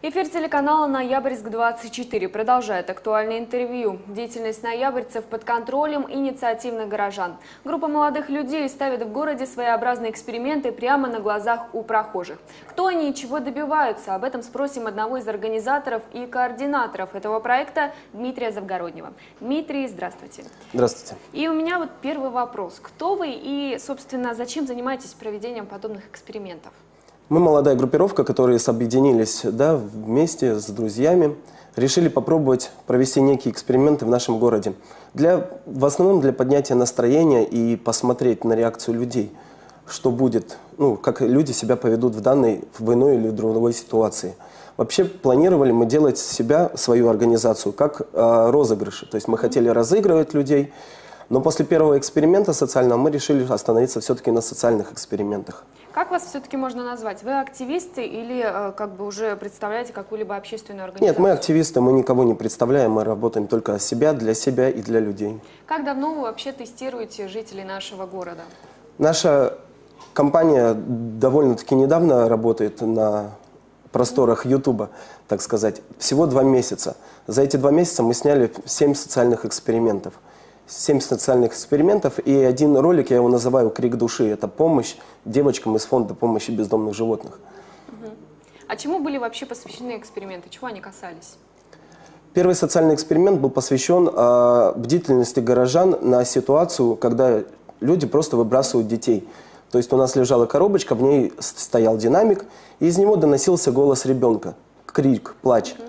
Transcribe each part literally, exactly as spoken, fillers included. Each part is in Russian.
Эфир телеканала «Ноябрьск двадцать четыре» продолжает актуальное интервью. Деятельность ноябрьцев под контролем инициативных горожан. Группа молодых людей ставит в городе своеобразные эксперименты прямо на глазах у прохожих. Кто они и чего добиваются? Об этом спросим одного из организаторов и координаторов этого проекта Дмитрия Завгороднего. Дмитрий, здравствуйте. Здравствуйте. И у меня вот первый вопрос. Кто вы и, собственно, зачем занимаетесь проведением подобных экспериментов? Мы молодая группировка, которые объединились, да, вместе с друзьями, решили попробовать провести некие эксперименты в нашем городе. Для, в основном для поднятия настроения и посмотреть на реакцию людей, что будет, ну, как люди себя поведут в данной, в иной или в другой ситуации. Вообще планировали мы делать себя, свою организацию, как э, розыгрыши. То есть мы хотели разыгрывать людей, но после первого эксперимента социального мы решили остановиться все-таки на социальных экспериментах. Как вас все-таки можно назвать? Вы активисты или э, как бы уже представляете какую-либо общественную организацию? Нет, мы активисты, мы никого не представляем, мы работаем только себя, для себя и для людей. Как давно вы вообще тестируете жителей нашего города? Наша компания довольно-таки недавно работает на просторах Ютуба, так сказать, всего два месяца. За эти два месяца мы сняли семь социальных экспериментов. Семь социальных экспериментов и один ролик, я его называю «Крик души». Это помощь девочкам из фонда помощи бездомных животных. Угу. А чему были вообще посвящены эксперименты? Чего они касались? Первый социальный эксперимент был посвящен э, бдительности горожан на ситуацию, когда люди просто выбрасывают детей. То есть у нас лежала коробочка, в ней стоял динамик, и из него доносился голос ребенка. Крик, плач. Угу.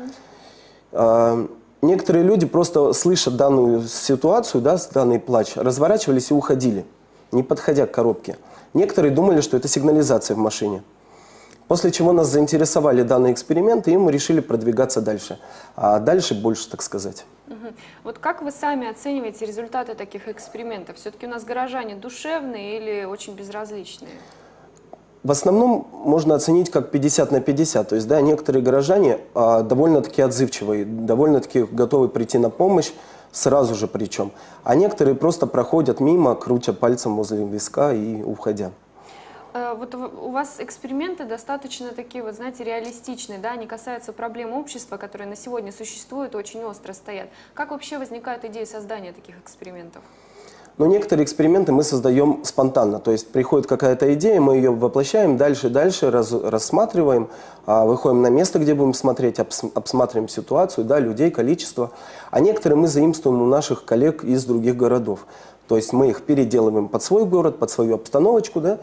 Э, Некоторые люди просто слышат данную ситуацию, да, данный плач, разворачивались и уходили, не подходя к коробке. Некоторые думали, что это сигнализация в машине. После чего нас заинтересовали данные эксперименты, и мы решили продвигаться дальше. А дальше больше, так сказать. Угу. Вот как вы сами оцениваете результаты таких экспериментов? Все-таки у нас горожане душевные или очень безразличные? В основном можно оценить как пятьдесят на пятьдесят. То есть, да, некоторые горожане а, довольно-таки отзывчивые, довольно-таки готовы прийти на помощь, сразу же причем. А некоторые просто проходят мимо, крутя пальцем возле виска и уходя. Вот у вас эксперименты достаточно такие, вот знаете, реалистичные, да, они касаются проблем общества, которые на сегодня существуют, очень остро стоят. Как вообще возникает идея создания таких экспериментов? Но некоторые эксперименты мы создаем спонтанно, то есть приходит какая-то идея, мы ее воплощаем, дальше, дальше раз, рассматриваем, выходим на место, где будем смотреть, обсматриваем ситуацию, да, людей, количество. А некоторые мы заимствуем у наших коллег из других городов. То есть мы их переделываем под свой город, под свою обстановочку, да,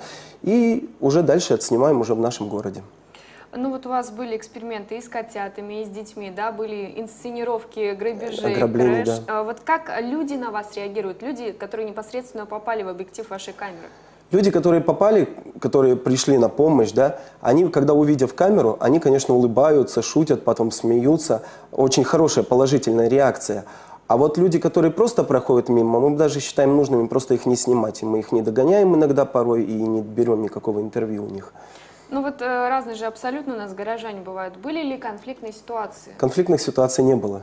и уже дальше отснимаем уже в нашем городе. Ну вот у вас были эксперименты и с котятами, и с детьми, да, были инсценировки грабежей, ограблений, крэш. Да. Вот как люди на вас реагируют, люди, которые непосредственно попали в объектив вашей камеры? Люди, которые попали, которые пришли на помощь, да, они, когда увидев камеру, они, конечно, улыбаются, шутят, потом смеются. Очень хорошая положительная реакция. А вот люди, которые просто проходят мимо, мы даже считаем нужным просто их не снимать. И мы их не догоняем иногда порой и не берем никакого интервью у них. Ну вот э, разные же абсолютно у нас горожане бывают. Были ли конфликтные ситуации? Конфликтных ситуаций не было.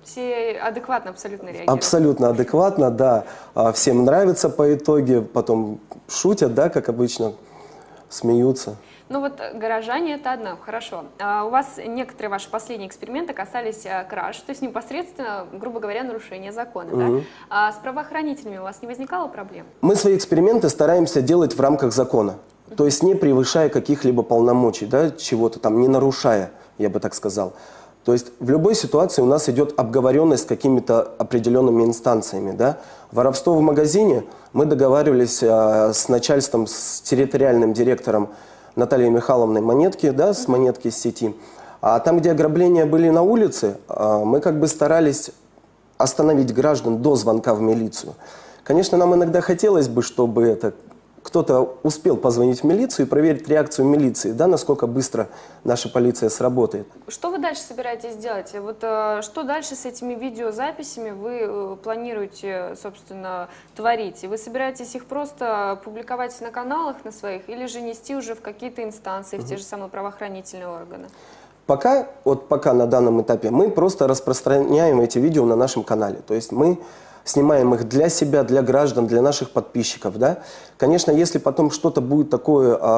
Все адекватно абсолютно реагируют? Абсолютно адекватно, да. Всем нравится по итоге, потом шутят, да, как обычно, смеются. Ну вот горожане это одно, хорошо. А у вас некоторые ваши последние эксперименты касались а, краж, то есть непосредственно, грубо говоря, нарушения закона. Угу. Да? А с правоохранителями у вас не возникало проблем? Мы свои эксперименты стараемся делать в рамках закона. То есть не превышая каких-либо полномочий, да, чего-то там, не нарушая, я бы так сказал. То есть в любой ситуации у нас идет обговоренность с какими-то определенными инстанциями. Да. Воровство в магазине, мы договаривались а, с начальством, с территориальным директором Натальей Михайловной Монетки, да, с Монетки, с сети. А там, где ограбления были на улице, а, мы как бы старались остановить граждан до звонка в милицию. Конечно, нам иногда хотелось бы, чтобы это... кто-то успел позвонить в милицию и проверить реакцию милиции, да, насколько быстро наша полиция сработает. Что вы дальше собираетесь делать? Вот, э, что дальше с этими видеозаписями вы э, планируете, собственно, творить? Вы собираетесь их просто публиковать на каналах на своих или же нести уже в какие-то инстанции, угу. в те же самые правоохранительные органы? Пока, вот пока на данном этапе мы просто распространяем эти видео на нашем канале. То есть мы снимаем их для себя, для граждан, для наших подписчиков. Да? Конечно, если потом что-то будет такое а,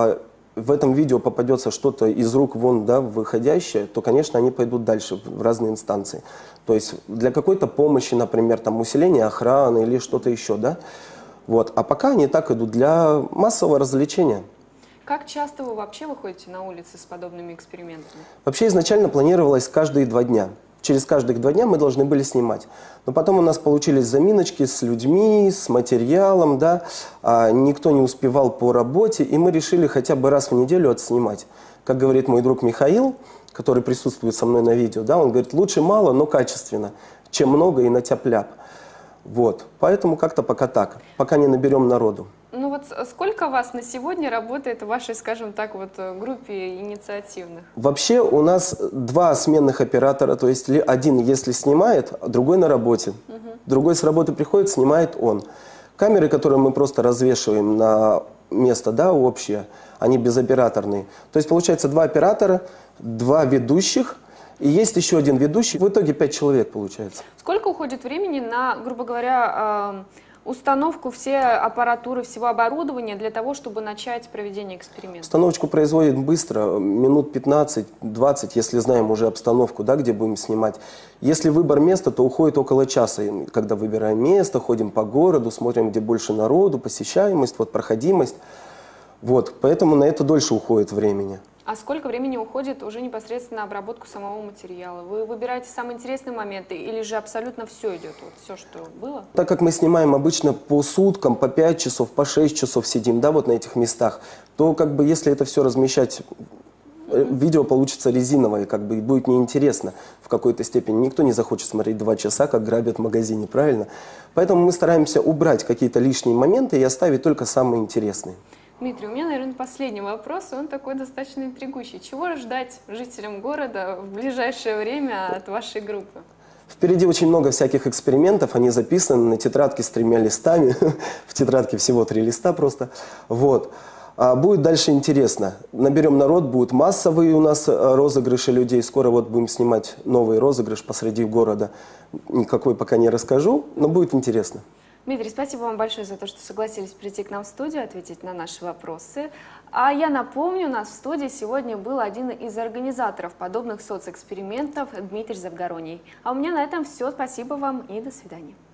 в этом видео попадется что-то из рук вон, да, выходящее, то, конечно, они пойдут дальше в разные инстанции. То есть для какой-то помощи, например, там, усиления охраны или что-то еще, да. Вот. А пока они так идут для массового развлечения. Как часто вы вообще выходите на улицы с подобными экспериментами? Вообще изначально планировалось каждые два дня. Через каждых два дня мы должны были снимать. Но потом у нас получились заминочки с людьми, с материалом, да, а никто не успевал по работе, и мы решили хотя бы раз в неделю отснимать. Как говорит мой друг Михаил, который присутствует со мной на видео, да, он говорит, лучше мало, но качественно, чем много и на тяп-ляп. Вот, поэтому как-то пока так, пока не наберем народу. Ну вот сколько вас на сегодня работает в вашей, скажем так, вот группе инициативных? Вообще у нас два сменных оператора, то есть один, если снимает, а другой на работе. Угу. Другой с работы приходит, снимает он. Камеры, которые мы просто развешиваем на место, да, общее, они безоператорные. То есть получается два оператора, два ведущих, и есть еще один ведущий. В итоге пять человек получается. Сколько уходит времени на, грубо говоря, установку всей аппаратуры, всего оборудования для того, чтобы начать проведение эксперимента? Установочку производит быстро, минут пятнадцать-двадцать, если знаем уже обстановку, да, где будем снимать. Если выбор места, то уходит около часа, когда выбираем место, ходим по городу, смотрим, где больше народу, посещаемость, вот, проходимость. Вот, поэтому на это дольше уходит времени. А сколько времени уходит уже непосредственно на обработку самого материала? Вы выбираете самые интересные моменты или же абсолютно все идет, вот все, что было? Так как мы снимаем обычно по суткам, по пять часов, по шесть часов сидим, да, вот на этих местах, то как бы если это все размещать, mm-hmm. видео получится резиновое, как бы и будет неинтересно в какой-то степени. Никто не захочет смотреть два часа, как грабят в магазине, правильно? Поэтому мы стараемся убрать какие-то лишние моменты и оставить только самые интересные. Дмитрий, у меня, наверное, последний вопрос, он такой достаточно интригующий. Чего ждать жителям города в ближайшее время от вашей группы? Впереди очень много всяких экспериментов, они записаны на тетрадке с тремя листами, в тетрадке всего три листа просто. Вот. А будет дальше интересно. Наберем народ, будут массовые у нас розыгрыши людей. Скоро вот будем снимать новый розыгрыш посреди города. Никакой пока не расскажу, но будет интересно. Дмитрий, спасибо вам большое за то, что согласились прийти к нам в студию, ответить на наши вопросы. А я напомню, у нас в студии сегодня был один из организаторов подобных соцэкспериментов Дмитрий Завгороний. А у меня на этом все. Спасибо вам и до свидания.